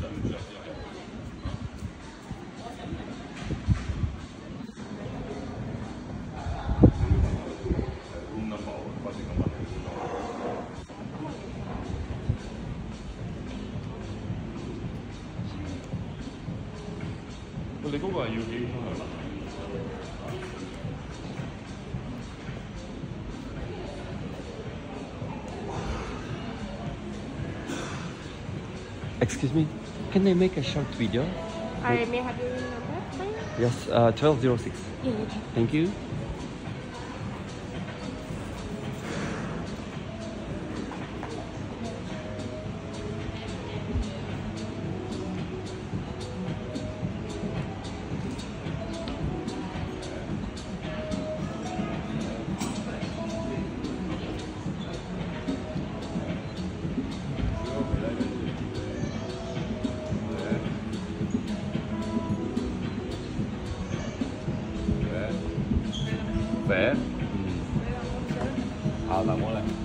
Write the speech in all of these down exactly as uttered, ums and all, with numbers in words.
你嗰個係要幾鐘係嘛？ Excuse me, can I make a short video? I may have your number, please? Yes, uh, twelve oh six. Yeah. Thank you. Vẽ. À, là mua này.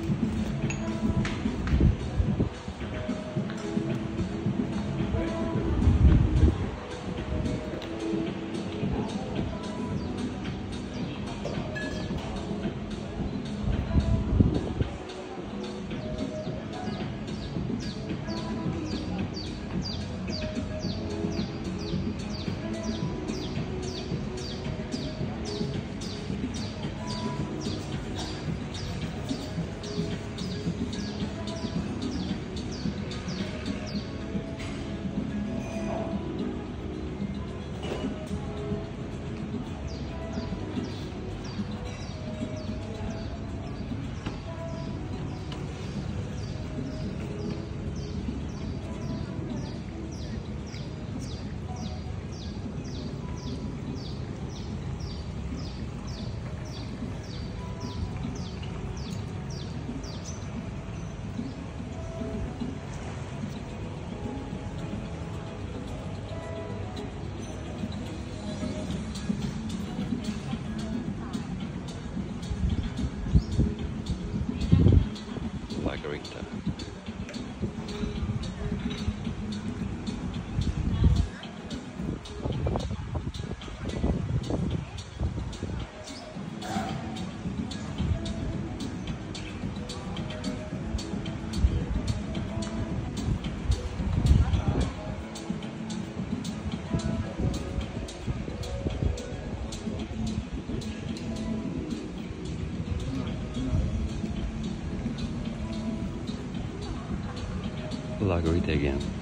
Margarita. Margarita again.